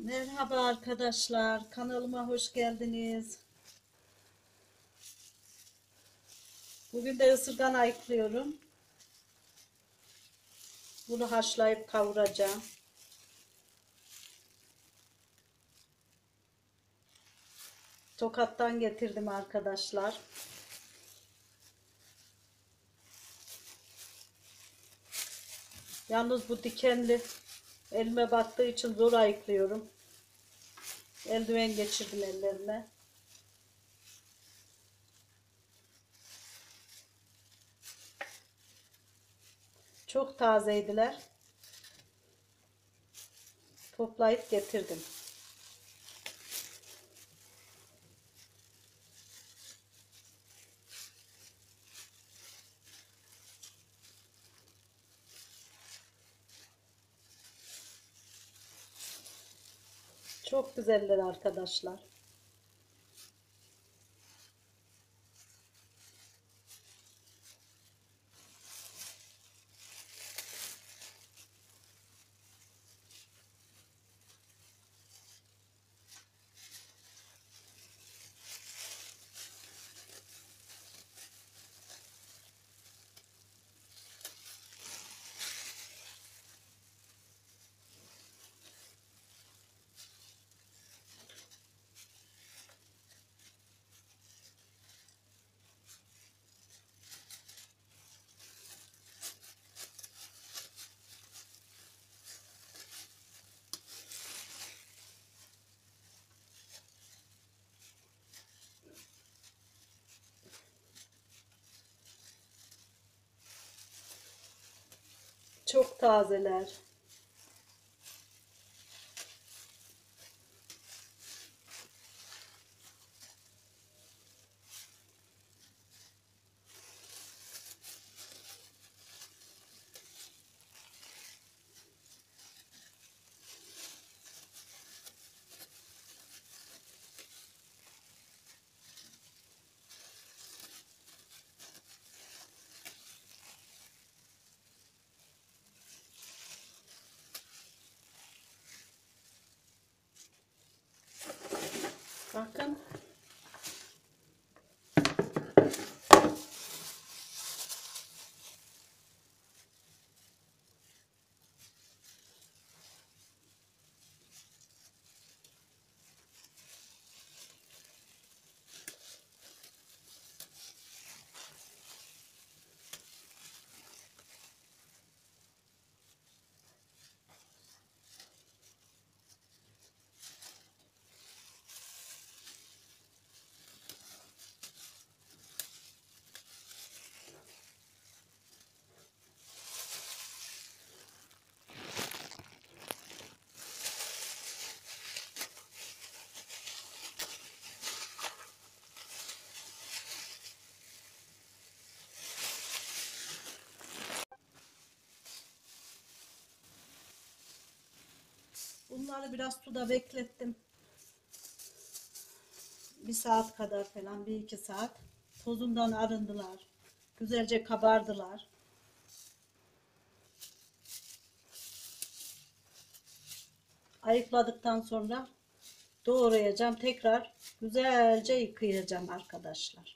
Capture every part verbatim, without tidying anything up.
Merhaba arkadaşlar, kanalıma hoş geldiniz. Bugün de ısırgan ayıklıyorum. Bunu haşlayıp kavuracağım. Tokat'tan getirdim arkadaşlar. Yalnız bu dikenli elime battığı için zor ayıklıyorum. Eldiven geçirdim ellerime. Çok tazeydiler. Toplayıp getirdim. Çok güzeller arkadaşlar. Çok tazeler. Bakın. Bunları biraz suda beklettim. Bir saat kadar falan, bir iki saat. Tozundan arındılar. Güzelce kabardılar. Ayıkladıktan sonra doğrayacağım. Tekrar güzelce yıkayacağım arkadaşlar.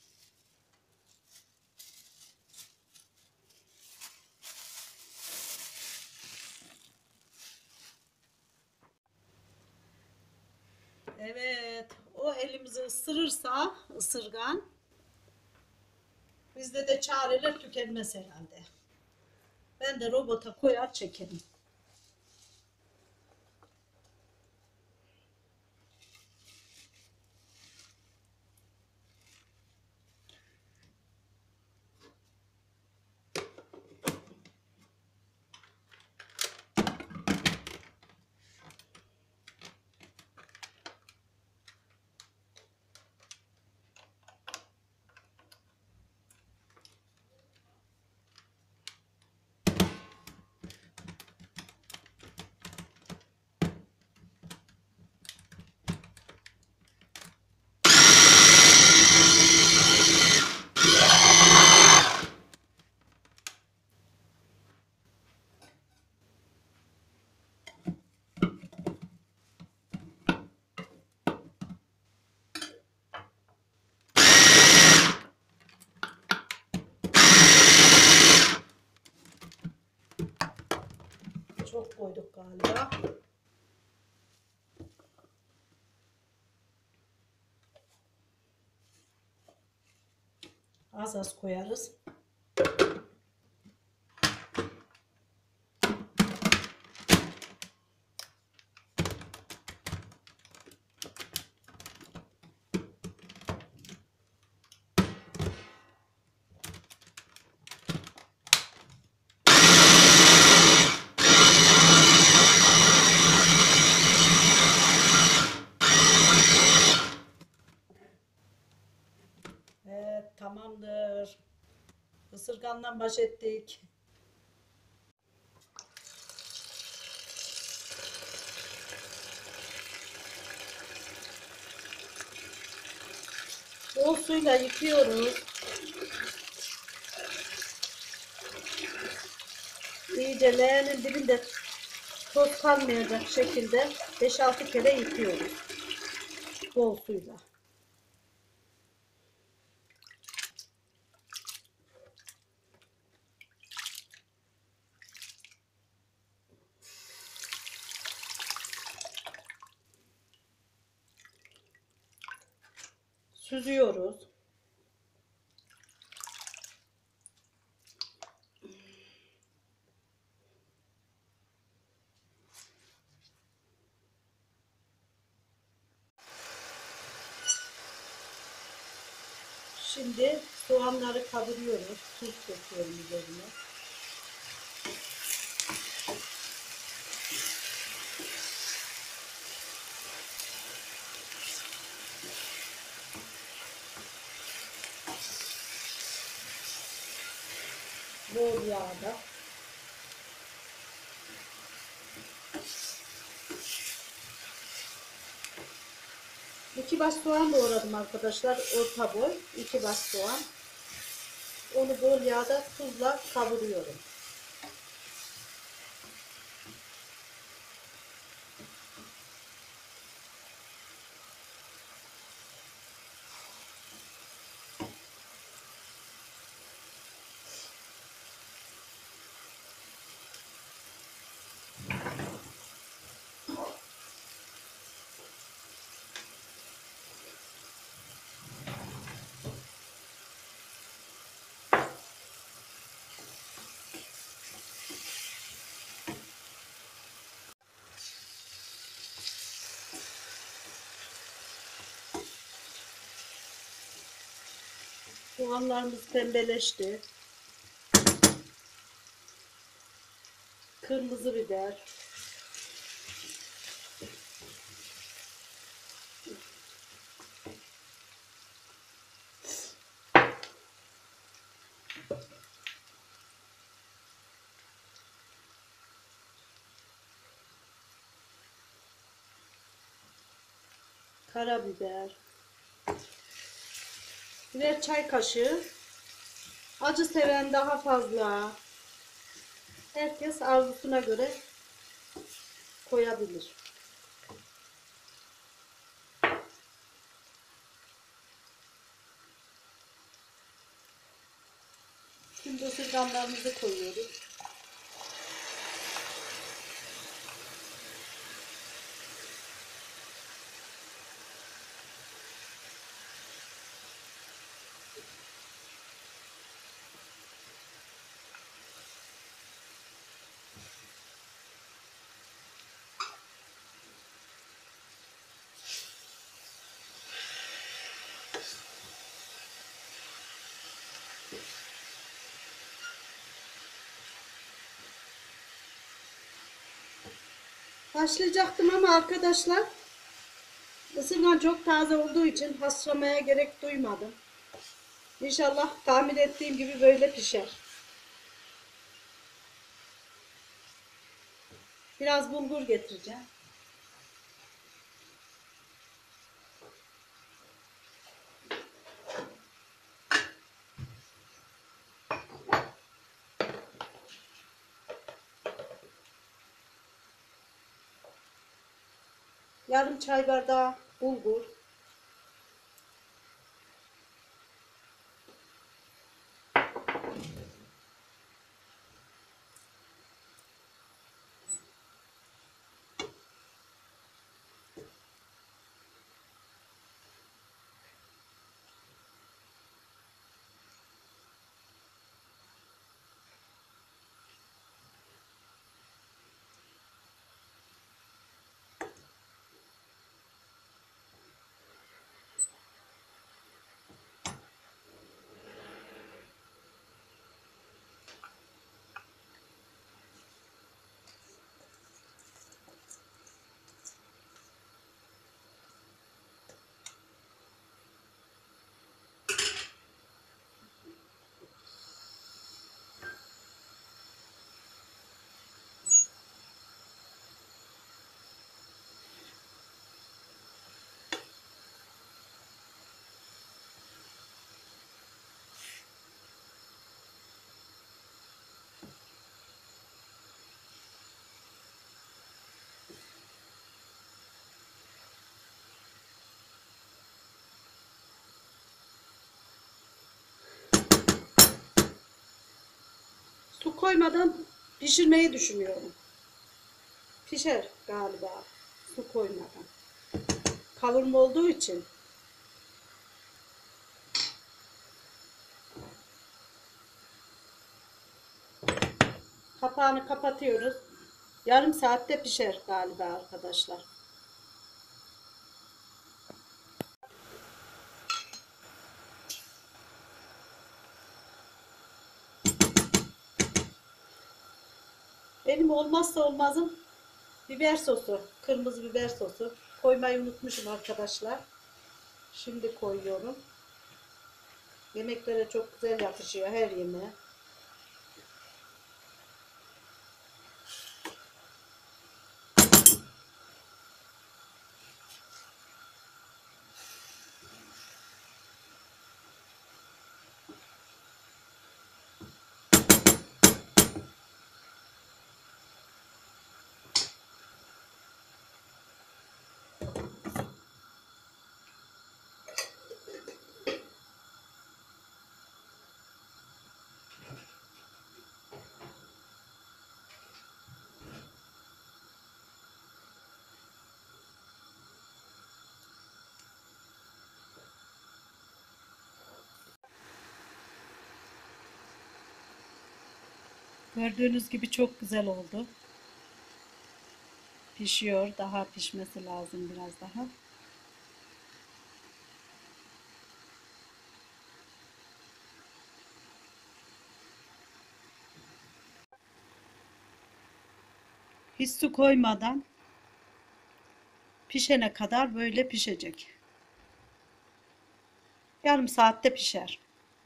Evet, o elimizi ısırırsa ısırgan, bizde de çareler tükenmez herhalde. Ben de robota koyar çekerim. çok koyduk galiba. Az az koyarız. Evet, tamamdır. Isırgandan baş ettik. Bol suyla yıkıyoruz. İyice leğenin dibinde toz kalmayacak şekilde beş altı kere yıkıyoruz. Bol suyla. Süzüyoruz. Şimdi soğanları kavuruyoruz. Tuz döküyorum üzerine. Bol yağda. İki baş soğan doğradım arkadaşlar. Orta boy. iki baş soğan. Onu bol yağda tuzla kavuruyorum. Soğanlarımız pembeleşti. Kırmızı biber. Karabiber. Birer çay kaşığı. Acı seven daha fazla. Herkes arzusuna göre koyabilir. Şimdi ısırganlarımızı koyuyoruz. Haşlayacaktım ama arkadaşlar ısırgan çok taze olduğu için haşlamaya gerek duymadım. İnşallah tahmin ettiğim gibi böyle pişer. Biraz bulgur getireceğim. Yarım çay bardağı bulgur. Su koymadan pişirmeyi düşünüyorum. Pişer galiba su koymadan. Kavurma olduğu için. Kapağını kapatıyoruz. Yarım saatte pişer galiba arkadaşlar. Benim olmazsa olmazım biber sosu. Kırmızı biber sosu. Koymayı unutmuşum arkadaşlar. Şimdi koyuyorum. Yemeklere çok güzel yakışıyor, her yemeğe. Gördüğünüz gibi çok güzel oldu. Pişiyor. Daha pişmesi lazım biraz daha. Hiç su koymadan pişene kadar böyle pişecek. Yarım saatte pişer.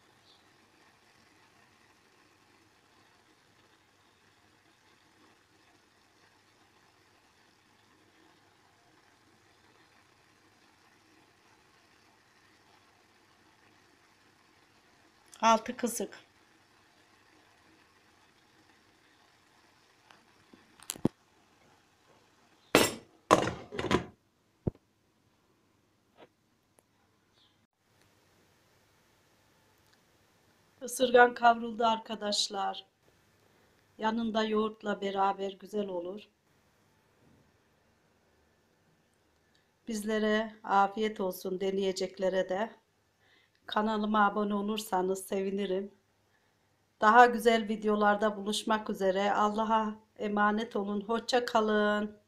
Altı kısık. Isırgan kavruldu arkadaşlar. Yanında yoğurtla beraber güzel olur. Bizlere afiyet olsun, deneyeceklere de. Kanalıma abone olursanız sevinirim. Daha güzel videolarda buluşmak üzere. Allah'a emanet olun. Hoşça kalın.